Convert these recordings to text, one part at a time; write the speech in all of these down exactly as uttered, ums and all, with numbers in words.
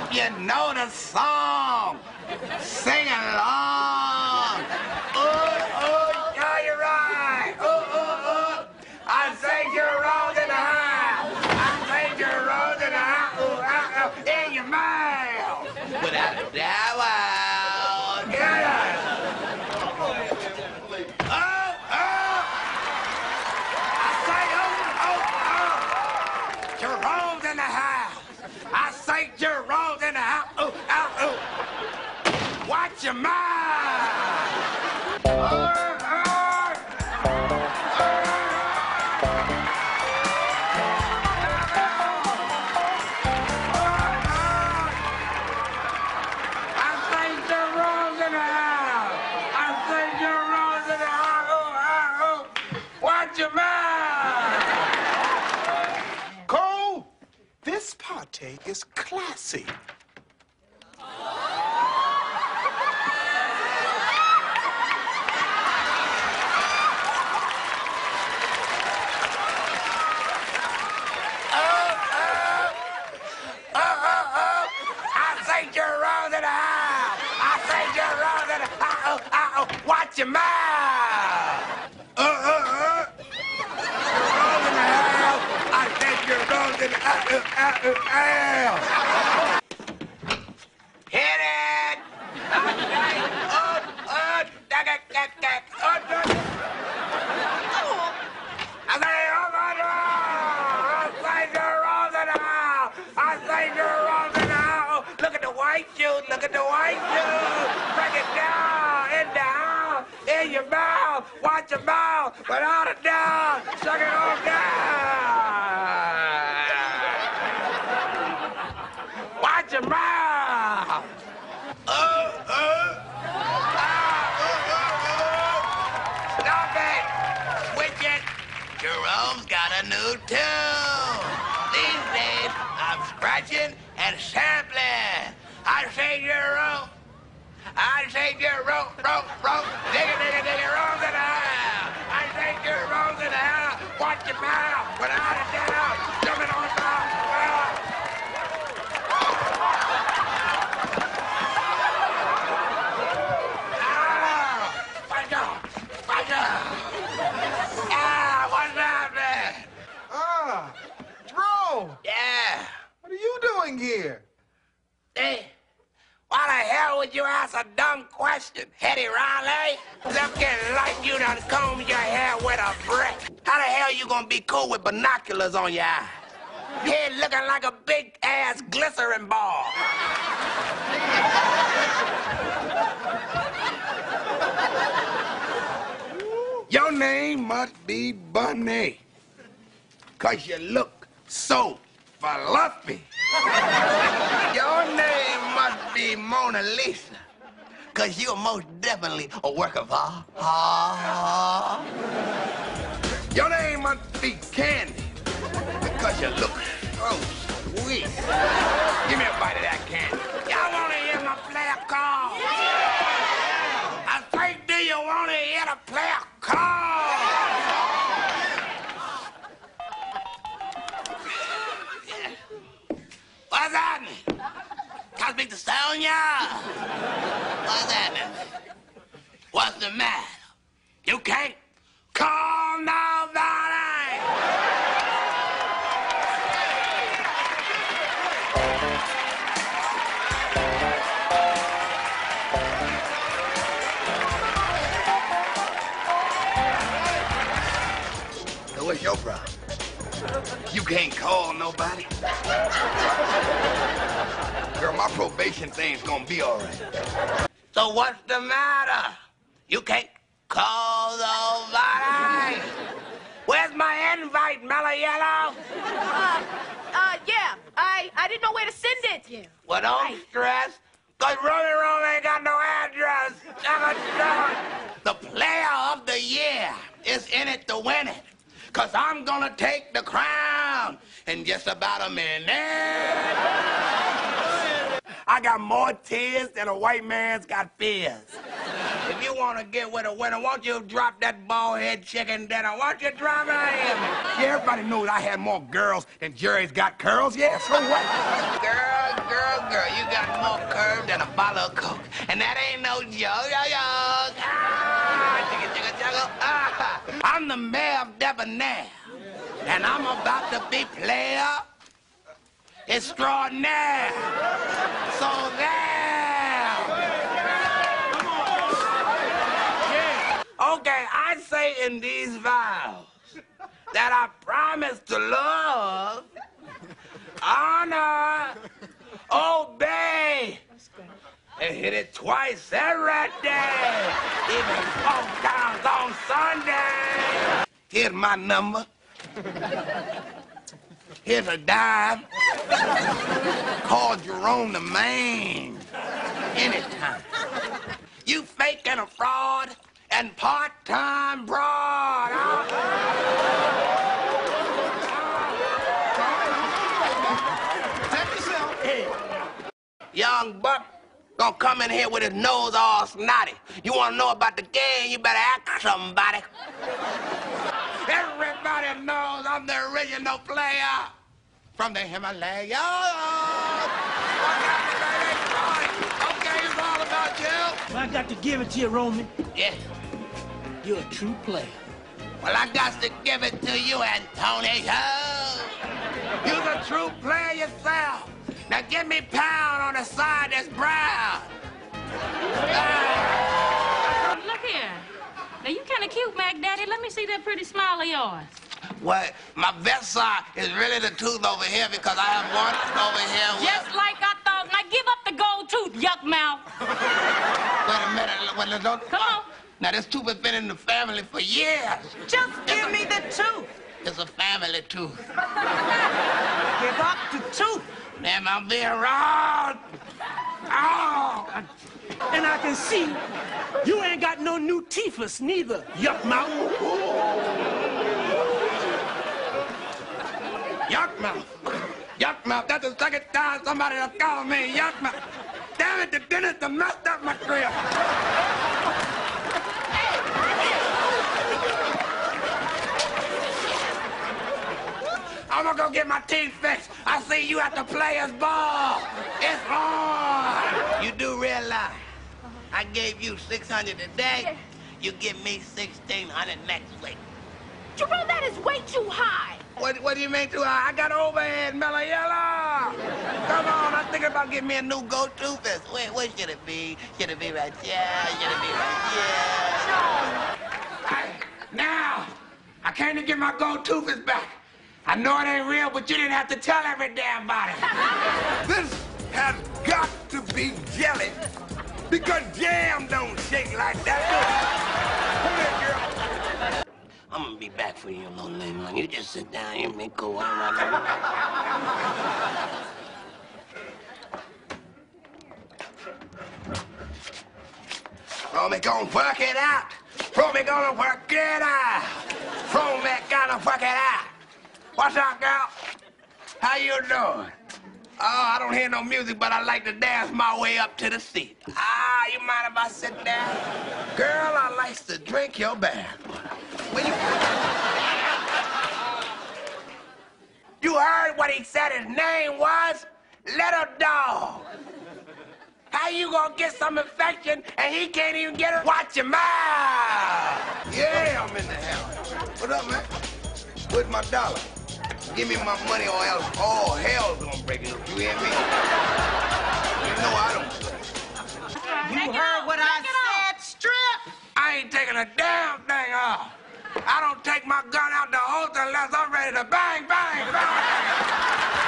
Hope you know the song. Sing along. Ooh, ooh, yeah, you're right. Ooh, ooh, ooh. I say Jerome's in the house. I say Jerome's in the house. Ooh, uh, uh, in your mouth. Without a doubt. Yeah. Oh, oh. I say, oh, oh, oh. Jerome's in the house. I say Jerome's in the house. Ooh, uh, ooh. Watch your mouth. Uh, uh. Cole, this party is classy. Watch your mouth! Uh, uh, uh. Jerome's in the house. I said Jerome's in the house. Uh, uh, uh, uh. Hit it! Okay. Uh, uh, da, da, da, da, uh, da. I say, oh, my God! I say Jerome's in the house. I say Jerome's in the house. Look at the white shoes. Look at the white shoes. Break it down. In the house. In your mouth, watch your mouth, without a doubt, suck it all down. Watch your mouth. Oh, oh, ah, oh, oh, oh. Stop it. Switch it. Jerome's got a new tune. These days, I'm scratching and sampling. I say Jerome. I say Jerome, rope, rope, digga, digga, digga, Jerome's in the house. I say Jerome's in the house. Watch your mouth, without a doubt. Jumping on the ground. Ah, watch out, watch out. Ah, what's happening? Ah, Jerome. Yeah. What are you doing here? Hey. Why the hell would you ask a dumb question, Hetty Riley? Looking like you done combed your hair with a brick. How the hell you gonna be cool with binoculars on your eyes? Head looking like a big-ass glycerin ball. Your name must be Bunny, 'cause you look so fluffy. Your name must be Mona Lisa, 'cause you're most definitely a work of art. Ah. Your name must be Candy, because you look so sweet. Give me a bite of that candy. Y'all want to hear my player call? Yeah. I say, do you want to hear the player call? What's happening? Can I speak to Sonia? What's happening? What's the matter? You can't call nobody. So what's your problem? You can't call nobody? Girl, my probation thing's gonna be all right. So what's the matter? You can't call nobody? Where's my invite, Mellow Yellow? Uh, uh, yeah. I, I didn't know where to send it. Yeah. Well, don't right. stress, because Rolly Roll ain't got no address. The player of the year is in it to win it, because I'm gonna take the crown in just about a minute. I got more tears than a white man's got fears. If you want to get with a winner, won't you drop that bald-head chicken dinner? Won't you drop it on him? Yeah, everybody knows I had more girls than Jerry's got curls. Yeah, so what? Girls girl, girl, you got more curve than a bottle of Coke. And that ain't no joke, yo, yo. Ah, chugga, chugga, chugga. Ah, I'm the mayor of Debonair. And I'm about to be player extraordinaire. So there. Yeah. Okay, I say in these vows that I promise to love, honor, obey, and hit it twice every day, even four times on Sunday. Here's my number. Here's a dime. Call Jerome the man. Anytime. You fake and a fraud and part-time broad. Huh? Young buck gonna come in here with his nose all snotty. You wanna know about the game, you better ask somebody. Everybody knows I'm the original player from the Himalayas. Okay, it's all about you. I got to give it to you, Roman. Yeah. You're a true player. Well, I got to give it to you, Antonio. You're the true player yourself. Now give me pound on the side that's brown. Ah. Look here. Now, you kind of cute, Mac Daddy. Let me see that pretty smile of yours. Well, my best side is really the tooth over here because I have one over here. With... Just like I thought. Now, give up the gold tooth, yuck mouth. Wait a minute. Wait, don't... Come on. Now, this tooth has been in the family for years. Just it's give a... me the tooth. It's a family tooth. Give up the tooth. Damn, I'm being wrong. Oh. And I can see you ain't got no new teethus neither, yuck mouth. Yuck mouth. Yuck mouth. That's the second time somebody has called me yuck mouth. Damn it, the dentist done messed up my crib. I'm gonna go get my teeth fixed. I see you at the players' ball. It's on. You do realize I gave you six hundred today. You give me sixteen hundred next week. Jerome, that is way too high. What, what do you mean too high? I got overhead, mellow yellow. Come on, I'm thinking about getting me a new gold toothpaste. Where, where should it be? Should it be right here? Should it be right here? I, now, I came to get my gold toothpaste back. I know it ain't real, but you didn't have to tell every damn body. This has got to be jelly, because jam don't shake like that. Hold it, girl. I'm gonna be back for you a little later on. You just sit down here and make go on right now. Romy gonna work it out. Romy gonna work it out. Romy gonna work it out. What's up, girl? How you doing? Oh, I don't hear no music, but I like to dance my way up to the seat. Ah, you mind if I sit down? Girl, I like to drink your bath. Will you... You heard what he said his name was? Little Dog. How you gonna get some infection and he can't even get it? Watch your mouth. Yeah, I'm in the house. What up, man? Where's my dollar? Give me my money or else all hell's gonna break loose. You hear me? You know I don't play. You heard what I said, strip. I ain't taking a damn thing off. I don't take my gun out the holster unless I'm ready to bang, bang, bang.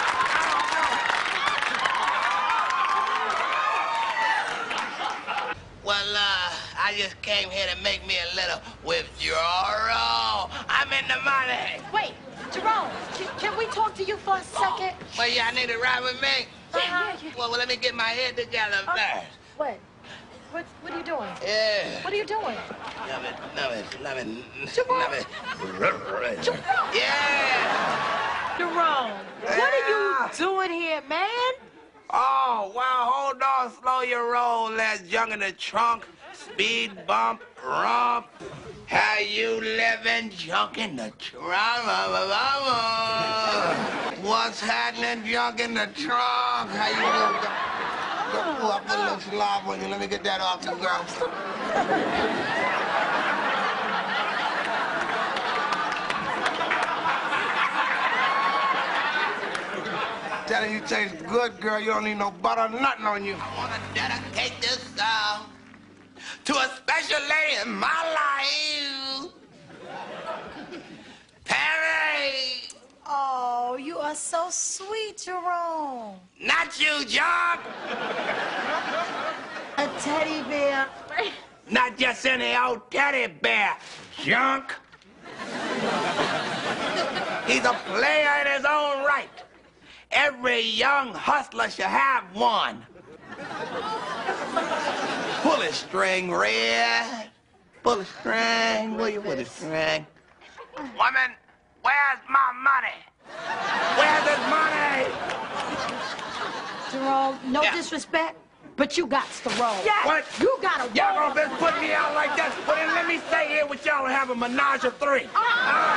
Well, uh, I just came here to make me a little withdrawal. I'm in the money. Wait, Jerome, can, can we talk to you for a second? Well, y'all need to ride with me? Yeah, yeah, yeah. Well, well, let me get my head together first. What? What, what are you doing? Yeah. What are you doing? Love it, love it, love it, Jerome. love it. Jerome. Yeah. Jerome, what are you doing here, man? Oh, well, hold on, slow your roll. Let's junk in the trunk, speed bump, romp. How you living, junk in the trunk? What's happening, junk in the trunk? How you doing? Go, go, I put a little slob on you. Let me get that off you, girl. Telling you taste good, girl. You don't need no butter, nothing on you. I want to dedicate this song to a special lady in my life. Perry. Oh, you are so sweet, Jerome. Not you, John. A teddy bear. Not just any old teddy bear, junk. He's a player in his own right. Every young hustler should have one. Pull a string, Red. Pull a string. Will you pull a string? Woman, where's my money? Where's his money? Jerome, no Yeah. disrespect, but you got to roll. Yeah. What? You got to Y'all roll. gonna be putting me out like that? Well, then let me stay here with y'all and have a menage a three. Uh,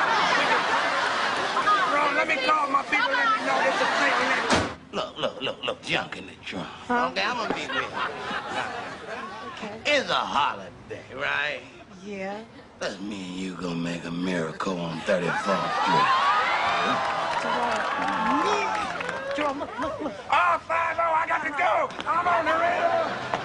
Ron, let me call my people and let me know this is thing. Look, look, look, look, junk in the trunk. Huh? Okay, I'm gonna be real. Okay. It's a holiday, right? Yeah. Let's me and you gonna make a miracle on thirty-fourth Street. Jerome, look, look, look. Oh, five oh, I got to go. I'm on the rail.